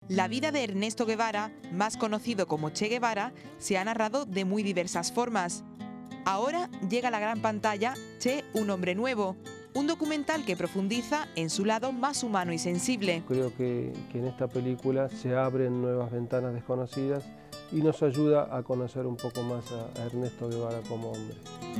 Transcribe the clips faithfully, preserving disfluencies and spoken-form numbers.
La vida de Ernesto Guevara, más conocido como Che Guevara, se ha narrado de muy diversas formas. Ahora llega a la gran pantalla Che, un hombre nuevo, un documental que profundiza en su lado más humano y sensible. Creo que, que en esta película se abren nuevas ventanas desconocidas y nos ayuda a conocer un poco más a, a Ernesto Guevara como hombre.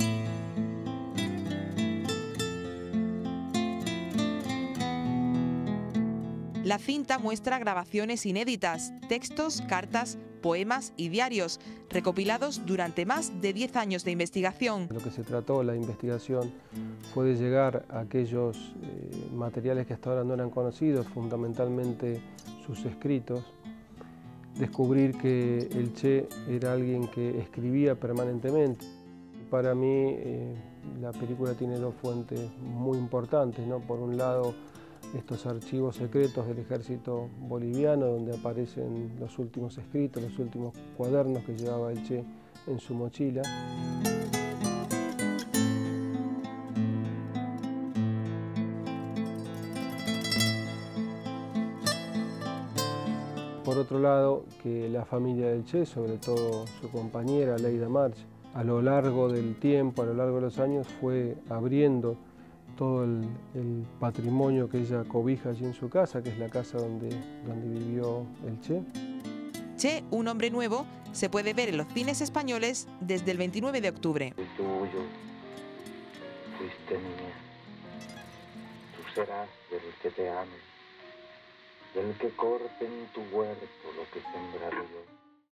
La cinta muestra grabaciones inéditas, textos, cartas, poemas y diarios, recopilados durante más de diez años de investigación. Lo que se trató, la investigación, fue de llegar a aquellos eh, materiales que hasta ahora no eran conocidos, fundamentalmente sus escritos, descubrir que el Che era alguien que escribía permanentemente. Para mí eh, la película tiene dos fuentes muy importantes, ¿no? Por un lado, estos archivos secretos del ejército boliviano, donde aparecen los últimos escritos, los últimos cuadernos que llevaba el Che en su mochila. Por otro lado, que la familia del Che, sobre todo su compañera Leida March, a lo largo del tiempo, a lo largo de los años, fue abriendo todo el, el patrimonio que ella cobija allí en su casa, que es la casa donde, donde vivió el Che. Che, un hombre nuevo, se puede ver en los cines españoles desde el veintinueve de octubre. Fui tuyo, fuiste mía, tú serás del que te ame, del que corte en tu huerto lo que sembraré yo.